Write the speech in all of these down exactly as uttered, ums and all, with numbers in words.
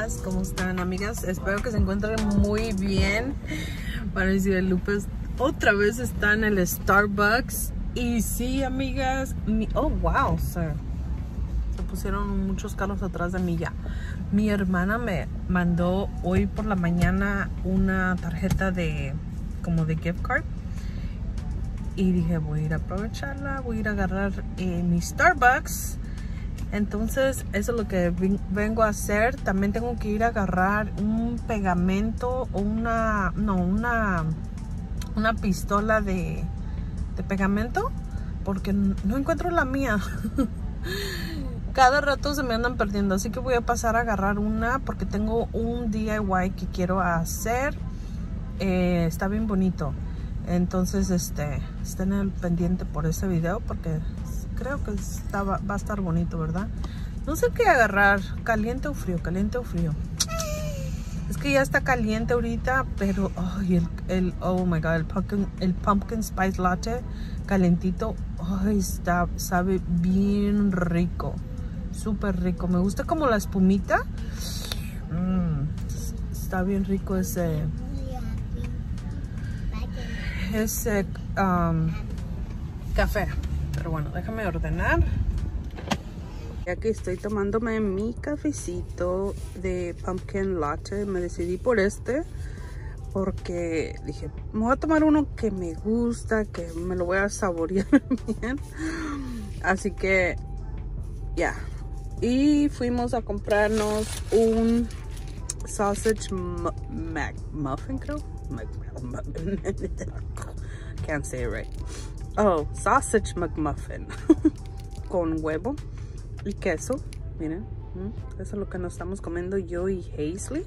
amigas, ¿cómo están, amigas? Espero que se encuentren muy bien. Vanessa y Lupe otra vez está en el Starbucks. Y sí, amigas, mi, oh wow, se, se pusieron muchos carros atrás de mí ya. Mi hermana me mandó hoy por la mañana una tarjeta de como de gift card. Y dije, voy a ir a aprovecharla, voy a ir a agarrar eh, mi Starbucks. Entonces, eso es lo que vengo a hacer. También tengo que ir a agarrar un pegamento o una, no, una, una pistola de, de pegamento. Porque no encuentro la mía. Cada rato se me andan perdiendo. Así que voy a pasar a agarrar una porque tengo un D I Y que quiero hacer. Eh, está bien bonito. Entonces, este, estén al pendiente por ese video porque creo que está, va a estar bonito, ¿verdad? No sé qué agarrar, caliente o frío, caliente o frío. Es que ya está caliente ahorita, pero ay, el, el, oh my god, el pumpkin, el pumpkin spice latte calentito, ay, está, sabe bien rico, súper rico. Me gusta como la espumita. Mm, está bien rico ese. Ese um, café. Pero bueno, déjame ordenar. Ya que estoy tomándome mi cafecito de pumpkin latte, me decidí por este porque dije, me voy a tomar uno que me gusta, que me lo voy a saborear bien. Así que ya. Y fuimos a comprarnos un sausage McMuffin, creo. Can't say it right. Oh, sausage McMuffin con huevo y queso. Miren, eso es lo que nos estamos comiendo yo y Hazley.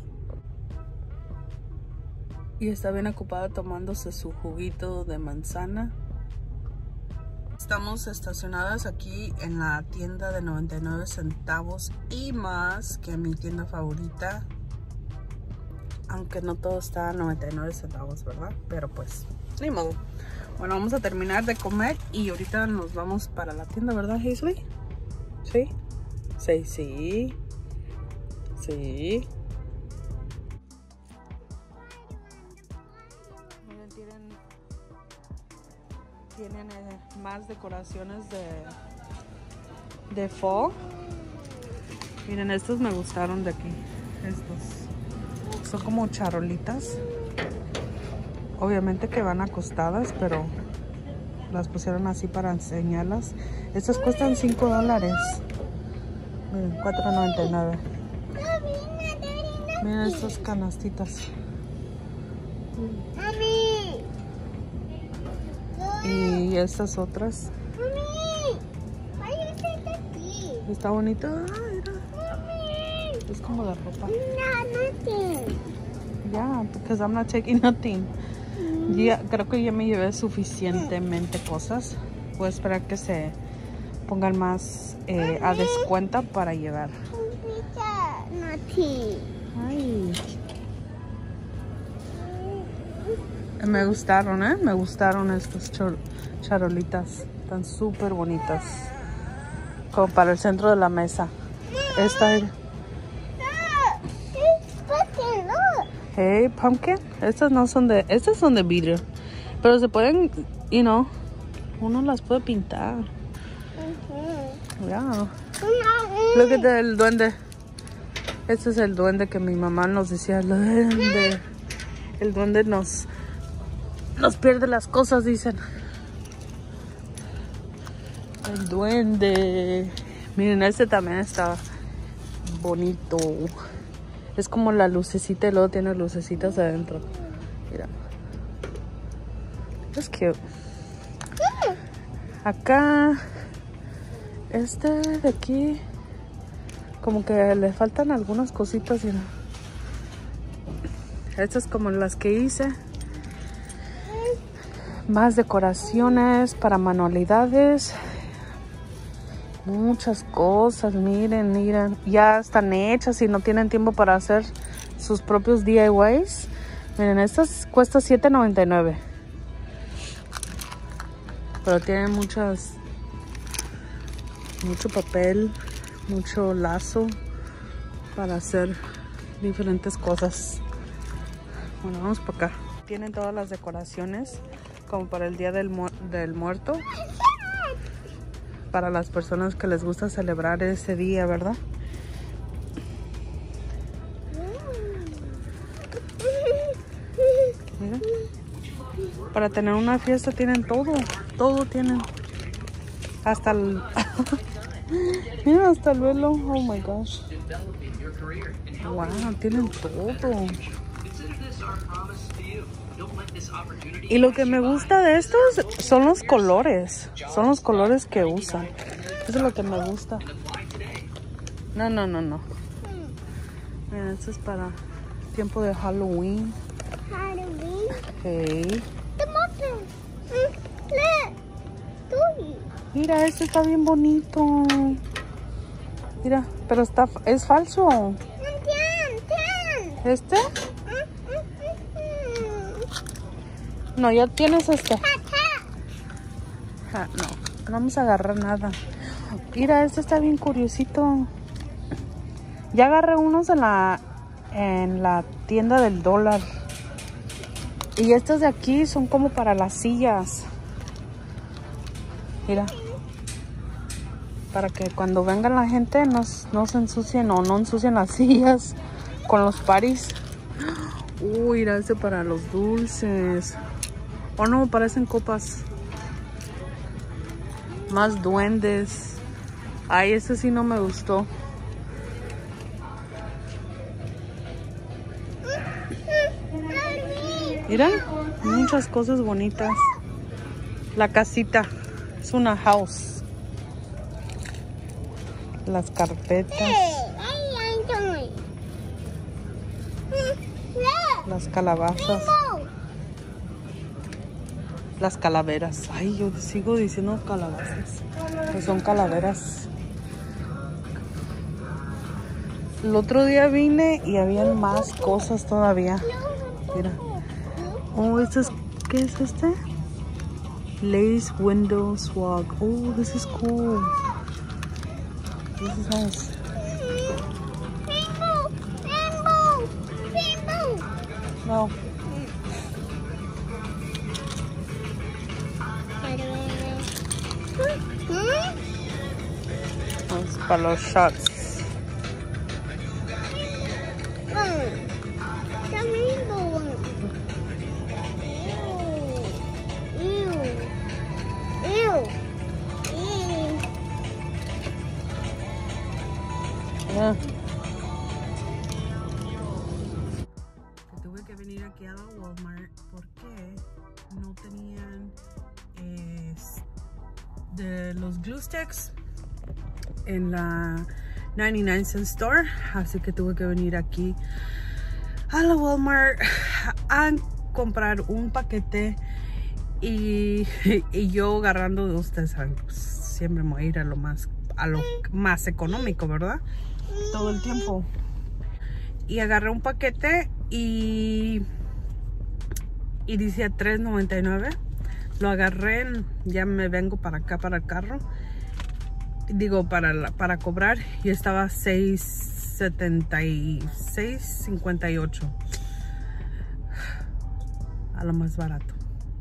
Y está bien ocupada tomándose su juguito de manzana. Estamos estacionadas aquí en la tienda de noventa y nueve centavos y más, que mi tienda favorita. Aunque no todo está a noventa y nueve centavos, ¿verdad? Pero pues, ni modo. Bueno, vamos a terminar de comer y ahorita nos vamos para la tienda, ¿verdad, Hazley? ¿Sí? Sí, sí. Sí. Miren, tienen, tienen eh, más decoraciones de, de fall. Miren, estos me gustaron de aquí. Estos. Son como charolitas. Obviamente que van acostadas, pero las pusieron así para enseñarlas. Estas cuestan cinco dólares. Miren, cuatro noventa y nueve. Miren estas canastitas. Y estas otras. Está bonito. Es como la ropa. Yeah, because I'm not taking nothing. Ya, creo que ya me llevé suficientemente cosas. Voy a esperar que se pongan más eh, a descuento para llevar. Ay. Me gustaron, ¿eh? Me gustaron estas charolitas. Están súper bonitas. Como para el centro de la mesa. Esta. Hey, pumpkin. Estas no son de, estas son de vidrio, pero se pueden, you know, uno las puede pintar. Uh-huh. Yeah. Look at el duende. Este es el duende que mi mamá nos decía. El duende, el duende nos, nos pierde las cosas, dicen. El duende. Miren, este también está bonito. Es como la lucecita y luego tiene lucecitas adentro. Mira. Es cute. Acá. Este de aquí. Como que le faltan algunas cositas. Mira. Estas como las que hice. Más decoraciones para manualidades. Muchas cosas, miren, miren, ya están hechas y no tienen tiempo para hacer sus propios D I Ys. Miren, estas cuestan siete noventa y nueve. Pero tienen muchas, mucho papel, mucho lazo para hacer diferentes cosas. Bueno, vamos para acá. Tienen todas las decoraciones como para el Día del, mu del Muerto. Para las personas que les gusta celebrar ese día, ¿verdad? Mira. Para tener una fiesta tienen todo. Todo tienen. Hasta el... Mira, hasta el velo. Oh my gosh. Wow, tienen todo. Y lo que me gusta de estos son los colores. Son los colores que usan. Eso es lo que me gusta. No, no, no, no. Mira, esto es para tiempo de Halloween. Halloween. Hey. Look. Mira, este está bien bonito. Mira, pero está es falso. ¿Este? No, ya tienes este. Ah, no, no vamos a agarrar nada. Mira, este está bien curiosito. Ya agarré unos en la en la tienda del dólar. Y estos de aquí son como para las sillas. Mira. Para que cuando venga la gente no, no se ensucien o no ensucien las sillas con los paris. Uy, mira, este para los dulces. O no, parecen copas. Más duendes. Ay, este sí no me gustó. Mira, muchas cosas bonitas. La casita. Es una house. Las carpetas. Las calabazas. Las calaveras. Ay, yo sigo diciendo calabazas. Pues son calaveras. El otro día vine y había más cosas todavía. Mira. Oh, esto es... ¿Qué es este? Lace window swag. Oh, this is cool. This is nice. Rainbow, rainbow, rainbow. No. Vamos para los shots. The rainbow one. Ew. Ew. Ew. Yeah. Tuve que venir aquí a la Walmart porque no tenían eh, de los glue sticks en la ninety-nine cent store, así que tuve que venir aquí a la Walmart a comprar un paquete y, y yo agarrando de ustedes saben, pues, siempre me voy a ir a lo más a lo más económico, ¿verdad? Todo el tiempo. Y agarré un paquete y y decía tres noventa y nueve. Lo agarré, ya me vengo para acá para el carro. Digo, para, la, para cobrar, y estaba seis setenta y seis cincuenta y ocho. A lo más barato.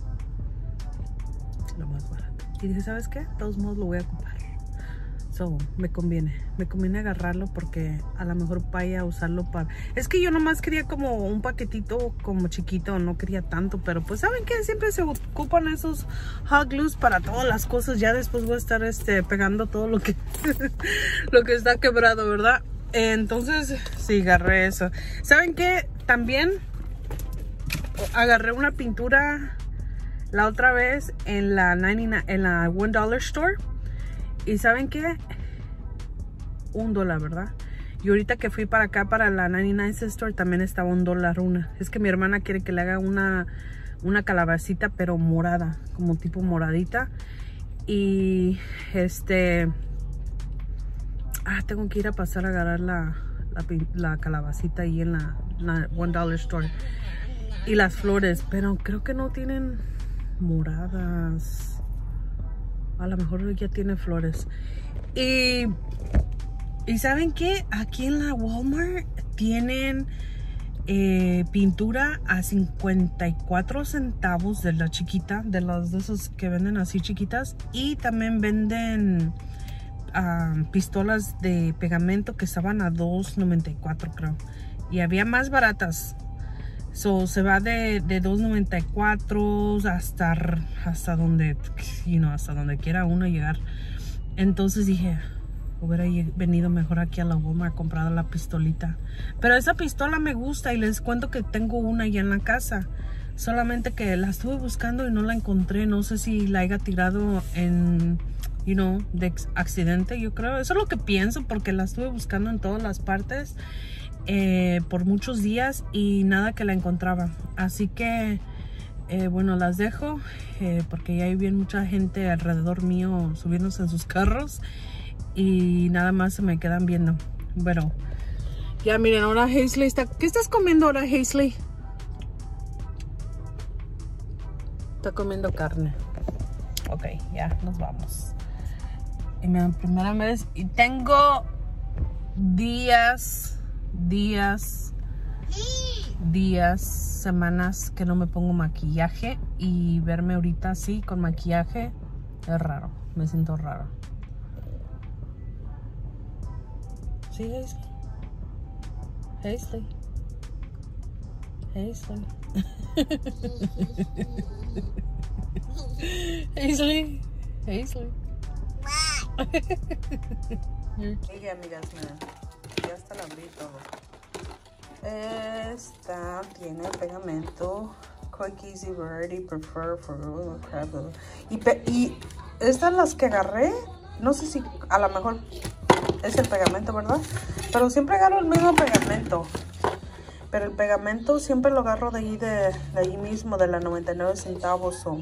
Lo más barato. Y dije, ¿sabes qué? De todos modos lo voy a ocupar. So, me conviene. Me conviene agarrarlo porque a lo mejor vaya a usarlo para... Es que yo nomás quería como un paquetito como chiquito, no quería tanto, pero pues ¿saben qué? Siempre se ocupan esos hot glues para todas las cosas. Ya después voy a estar este, pegando todo lo que, lo que está quebrado, ¿verdad? Entonces, sí, agarré eso. ¿Saben qué? También agarré una pintura la otra vez en la, noventa y nueve, en la one dollar store. Y ¿saben qué? Un dólar, ¿verdad? Y ahorita que fui para acá, para la ninety-nine cent store, también estaba un dólar una. Es que mi hermana quiere que le haga una, una calabacita, pero morada, como tipo moradita. Y este... Ah, tengo que ir a pasar a agarrar la, la, la calabacita ahí en la, la one dollar store. Y las flores, pero creo que no tienen moradas. A lo mejor ya tiene flores. Y, ¿Y saben qué? Aquí en la Walmart tienen eh, pintura a cincuenta y cuatro centavos de la chiquita, de las de esos que venden así chiquitas. Y también venden uh, pistolas de pegamento que estaban a dos noventa y cuatro, creo. Y había más baratas. So, se va de, de dos noventa y cuatro hasta, hasta donde, you know, hasta donde quiera uno llegar. Entonces dije, hubiera venido mejor aquí a la Walmart a comprar la pistolita. Pero esa pistola me gusta y les cuento que tengo una ya en la casa. Solamente que la estuve buscando y no la encontré. No sé si la haya tirado en, you know, de accidente, yo creo. Eso es lo que pienso porque la estuve buscando en todas las partes eh, por muchos días y nada que la encontraba. Así que, eh, bueno, las dejo eh, porque ya hay bien mucha gente alrededor mío subiéndose en sus carros. Y nada más se me quedan viendo. Bueno, ya miren, ahora Hazley está... ¿Qué estás comiendo ahora, Hazley? Está comiendo carne. Ok, ya nos vamos. Y mi primera vez... Y tengo días, días, días, semanas que no me pongo maquillaje. Y verme ahorita así con maquillaje es raro. Me siento raro. Sí, Hazley. Hazley. Hazley. Hazley. Y amigas, miren. Ya hasta la abrí todo. Esta tiene pegamento. Quick, easy, variety, prefer for crab. Y, pe y estas las que agarré. No sé si a lo mejor es el pegamento, ¿verdad? Pero siempre agarro el mismo pegamento. Pero el pegamento siempre lo agarro de ahí, de, de ahí mismo, de la noventa y nueve centavos. O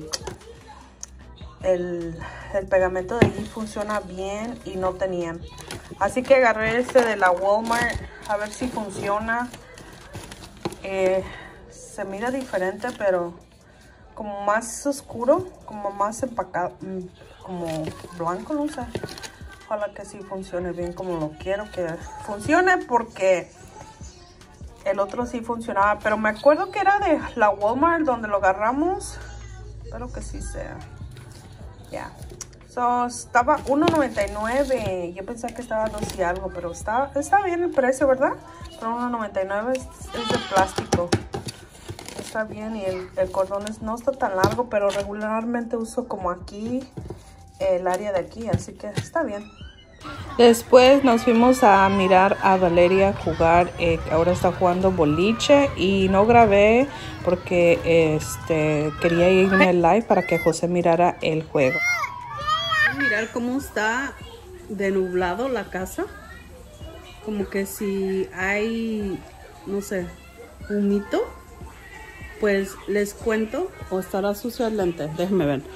el, el pegamento de ahí funciona bien y no tenían. Así que agarré este de la Walmart a ver si funciona. Eh, se mira diferente, pero como más oscuro, como más empacado, como blanco, no sé. Ojalá que sí funcione bien como lo quiero que funcione, porque el otro sí funcionaba. Pero me acuerdo que era de la Walmart donde lo agarramos. Espero que sí sea. Ya. Yeah. So, estaba uno noventa y nueve. Yo pensaba que estaba dos y algo, pero está, está bien el precio, ¿verdad? Pero uno noventa y nueve es, es de plástico. Está bien y el, el cordón es, no está tan largo, pero regularmente uso como aquí. El área de aquí, así que está bien. Después nos fuimos a mirar a Valeria jugar, eh, ahora está jugando boliche y no grabé porque este quería irme al live para que José mirara el juego. Mirar cómo está de nublado la casa, como que si hay, no sé, humito, pues les cuento, o estará sucio el lente, déjenme ver.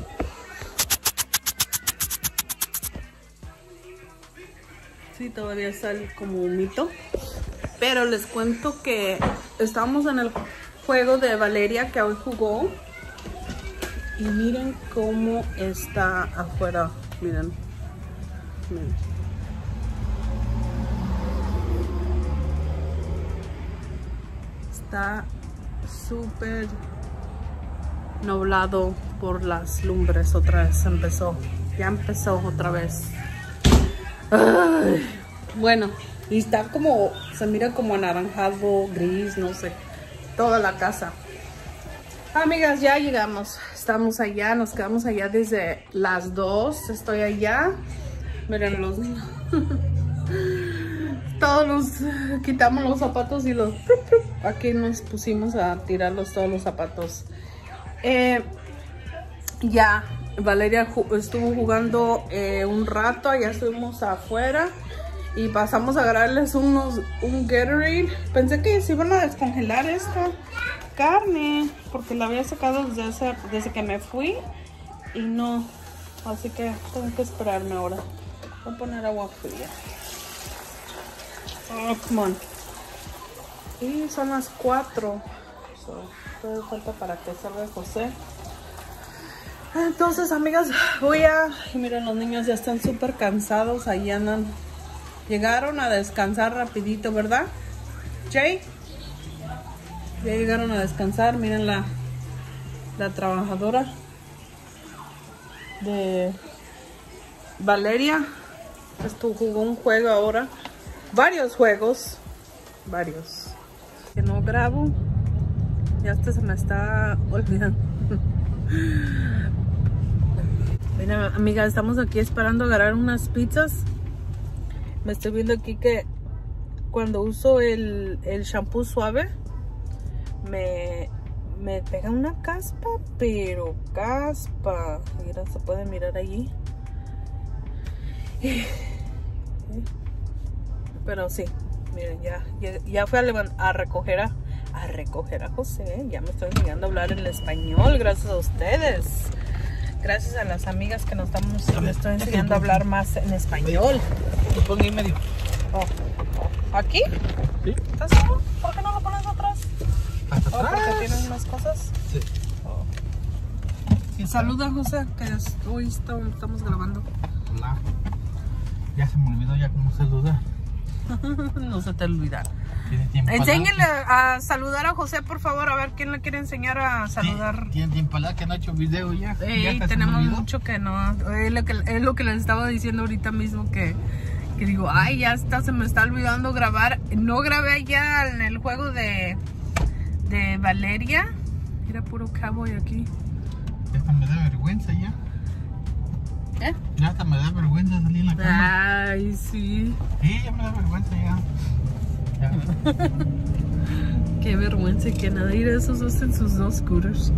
Sí, todavía está como humito. Pero les cuento que estamos en el juego de Valeria que hoy jugó. Y miren cómo está afuera. Miren. Miren. Está súper nublado por las lumbres. Otra vez empezó. Ya empezó otra vez. Ay, bueno, y está como, se mira como anaranjado, gris, no sé, toda la casa. Amigas, ya llegamos, estamos allá, nos quedamos allá desde las dos, estoy allá. Miren los niños. Todos los, quitamos los zapatos y los, aquí nos pusimos a tirarlos todos los zapatos. Eh, ya. Valeria estuvo jugando eh, un rato, ya estuvimos afuera y pasamos a agarrarles unos, un Gatorade. Pensé que se iban a descongelar esta carne porque la había sacado desde, hace, desde que me fui y no, así que tengo que esperarme ahora. Voy a poner agua fría. Oh, come on. Y son las cuatro. So, todavía falta para que salga José. Entonces, amigas, voy a... Miren, los niños ya están súper cansados. Ahí andan llegaron a descansar rapidito, ¿verdad? Jay, ya llegaron a descansar. Miren la, la trabajadora de Valeria. Esto jugó un juego ahora. Varios juegos. Varios. Que no grabo. Ya hasta se me está olvidando. Mira, amiga, estamos aquí esperando agarrar unas pizzas. Me estoy viendo aquí que cuando uso el, el shampoo suave me, me pega una caspa, pero caspa. Mira, se puede mirar allí. Pero sí, miren, ya, ya, ya fui a, a recoger a, a recoger a José. Ya me estoy enseñando a hablar en español gracias a ustedes. Gracias a las amigas que nos estamos, me estoy enseñando a hablar más en español. Lo pongo ahí medio. Oh. ¿Aquí? Sí. ¿Estás seguro? ¿Por qué no lo pones atrás? ¿Hasta Oh, atrás? porque tienes más cosas. Sí. Oh. Y saluda, José, que hoy estamos grabando. Hola. Ya se me olvidó ya cómo saludar. No se te olvida. ¿Tiene tiempo? Enséñenle a saludar a José, por favor. A ver quién le quiere enseñar a saludar. ¿Tiene tiempo que no ha hecho video ya? Ey, ya tenemos mucho que no. Es lo que, es lo que les estaba diciendo ahorita mismo que, que digo, ay, ya está, se me está olvidando grabar. No grabé ya en el juego de, de Valeria. Era puro cowboy aquí. Ya hasta me da vergüenza ya. ¿Eh? Ya hasta me da vergüenza salir en la cama. Ay, sí. Sí, ya me da vergüenza ya. Ya. Qué vergüenza que nada. Ir a esos dos en sus dos scooters.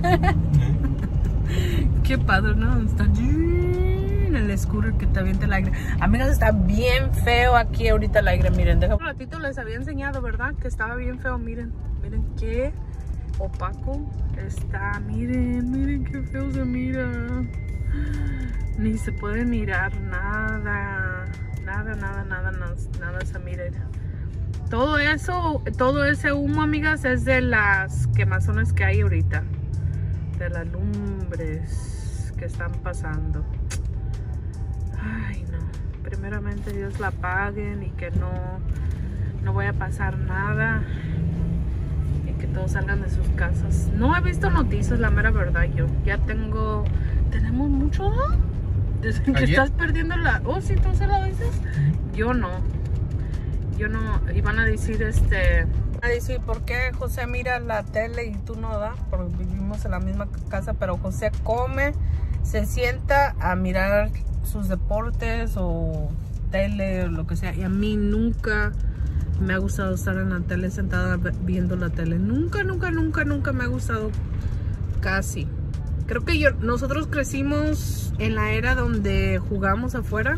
Qué padre, ¿no? Está en el scooter que te avienta el aire. Amigas, está bien feo aquí ahorita el aire. Miren, déjame. Un ratito les había enseñado, ¿verdad? Que estaba bien feo. Miren, miren qué opaco está. Miren, miren qué feo se mira. Ni se puede mirar nada. Nada, nada, nada, nada, nada se mira. Todo eso, todo ese humo, amigas, es de las quemazones que hay ahorita. De las lumbres que están pasando. Ay, no. Primeramente Dios la apaguen y que no, no vaya a pasar nada. Y que todos salgan de sus casas. No he visto noticias, la mera verdad, yo. Ya tengo... Tenemos mucho, ¿no? Desde que ¿Ayer? estás perdiendo la... Oh, sí, ¿tú se la dices? Yo no. Yo no, iban a decir este, a decir, ¿por qué José mira la tele y tú no, da? Porque vivimos en la misma casa, pero José come, se sienta a mirar sus deportes o tele o lo que sea. Y a mí nunca me ha gustado estar en la tele sentada viendo la tele. Nunca, nunca, nunca, nunca me ha gustado casi. Creo que yo, nosotros crecimos en la era donde jugamos afuera.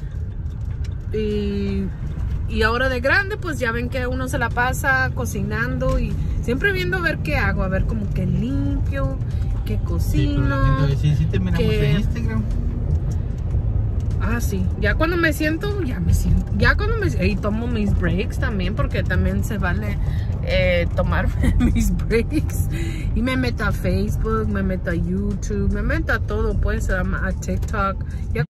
Y... Y ahora de grande, pues ya ven que uno se la pasa cocinando y siempre viendo a ver qué hago, a ver como que limpio, que cocino. Sí, sí, sí te miramos que... en Instagram. Ah, sí. Ya cuando me siento, ya me siento. Ya cuando me y tomo mis breaks también, porque también se vale eh, tomar mis breaks. Y me meto a Facebook, me meto a YouTube, me meto a todo, pues, a, a TikTok. Ya